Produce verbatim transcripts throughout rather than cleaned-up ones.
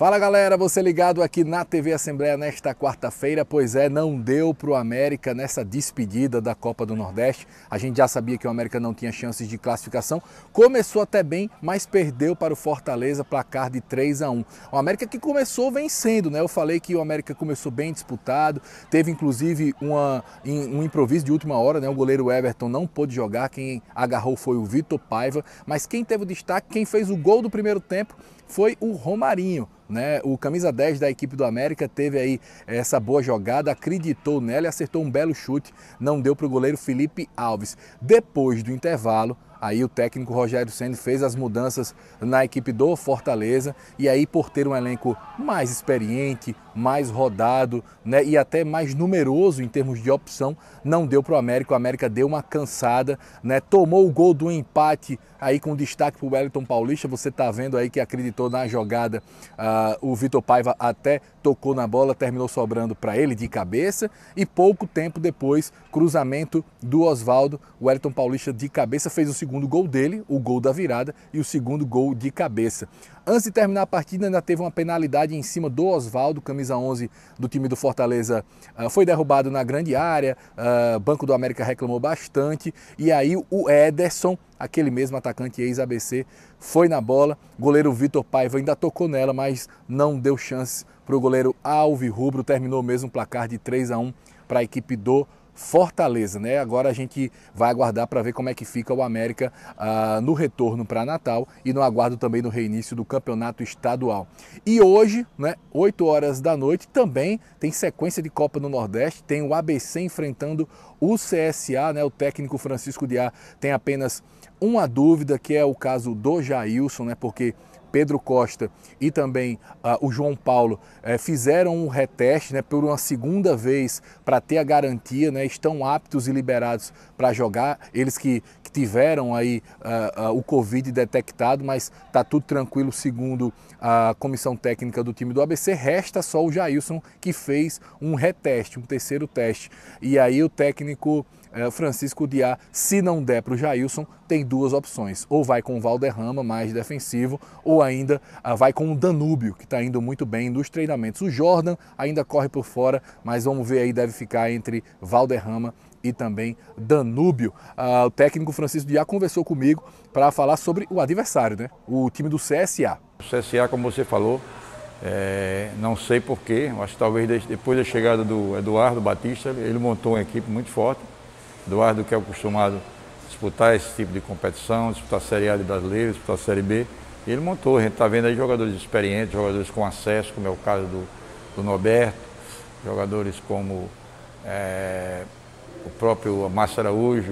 Fala galera, você ligado aqui na T V Assembleia nesta quarta-feira. Pois é, não deu para o América nessa despedida da Copa do Nordeste. A gente já sabia que o América não tinha chances de classificação. Começou até bem, mas perdeu para o Fortaleza, placar de três a um. O América que começou vencendo, né? Eu falei que o América começou bem disputado, teve inclusive uma, um improviso de última hora, né? O goleiro Everton não pôde jogar, quem agarrou foi o Vitor Paiva, mas quem teve o destaque, quem fez o gol do primeiro tempo foi o Romarinho. Né? O camisa dez da equipe do América teve aí essa boa jogada, acreditou nela e acertou um belo chute, não deu para o goleiro Felipe Alves. Depois do intervalo, aí o técnico Rogério Ceni fez as mudanças na equipe do Fortaleza e aí, por ter um elenco mais experiente, mais rodado, né, e até mais numeroso em termos de opção, não deu para o América. O América deu uma cansada, né, tomou o gol do empate aí com destaque para o Wellington Paulista. Você está vendo aí que acreditou na jogada, uh, o Vitor Paiva até tocou na bola, terminou sobrando para ele de cabeça e pouco tempo depois, cruzamento do Oswaldo, o Wellington Paulista de cabeça fez o segundo gol dele, o gol da virada e o segundo gol de cabeça. Antes de terminar a partida, ainda teve uma penalidade em cima do Oswaldo, camisa onze do time do Fortaleza, uh, foi derrubado na grande área, o uh, Banco do América reclamou bastante e aí o Ederson, aquele mesmo atacante ex-A B C, foi na bola, goleiro Vitor Paiva ainda tocou nela, mas não deu chance para o goleiro alvirrubro, terminou mesmo o placar de três a um para a equipe do Fortaleza, né? Agora a gente vai aguardar para ver como é que fica o América uh, no retorno para Natal e no aguardo também no reinício do campeonato estadual. E hoje, né, oito horas da noite, também tem sequência de Copa do Nordeste, tem o A B C enfrentando o C S A, né? O técnico Francisco Diá tem apenas uma dúvida, que é o caso do Jailson, né? Porque Pedro Costa e também uh, o João Paulo uh, fizeram um reteste, né, por uma segunda vez para ter a garantia, né, estão aptos e liberados para jogar, eles que, que tiveram aí uh, uh, o Covid detectado, mas está tudo tranquilo segundo a comissão técnica do time do A B C, resta só o Jailson que fez um reteste, um terceiro teste, e aí o técnico Francisco Diá, se não der para o Jailson, tem duas opções, ou vai com o Valderrama, mais defensivo, ou ainda vai com o Danúbio, que está indo muito bem nos treinamentos. O Jordan ainda corre por fora, mas vamos ver aí, deve ficar entre Valderrama e também Danúbio. Uh, o técnico Francisco Diá conversou comigo para falar sobre o adversário, né? O time do C S A. O C S A, como você falou, é, não sei porquê, acho que talvez depois da chegada do Eduardo Batista, ele montou uma equipe muito forte. Eduardo, que é acostumado a disputar esse tipo de competição, disputar a Série A de Brasileiro, disputar a Série B, e ele montou. A gente está vendo aí jogadores experientes, jogadores com acesso, como é o caso do, do Norberto, jogadores como é, o próprio Márcio Araújo,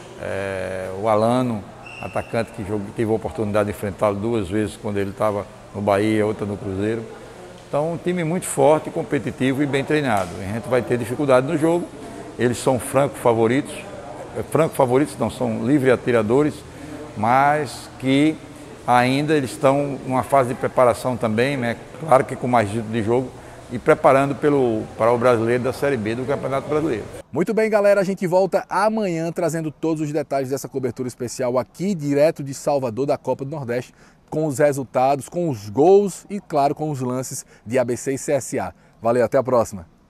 é, o Alano, atacante que jogou, teve a oportunidade de enfrentá-lo duas vezes quando ele estava no Bahia, outra no Cruzeiro. Então, um time muito forte, competitivo e bem treinado. A gente vai ter dificuldade no jogo. Eles são franco favoritos, franco favoritos não, são livre atiradores, mas que ainda eles estão numa fase de preparação também, né? Claro que com mais de jogo, e preparando pelo, para o brasileiro da Série B do Campeonato Brasileiro. Muito bem, galera, a gente volta amanhã trazendo todos os detalhes dessa cobertura especial aqui, direto de Salvador, da Copa do Nordeste, com os resultados, com os gols e, claro, com os lances de A B C e C S A. Valeu, até a próxima!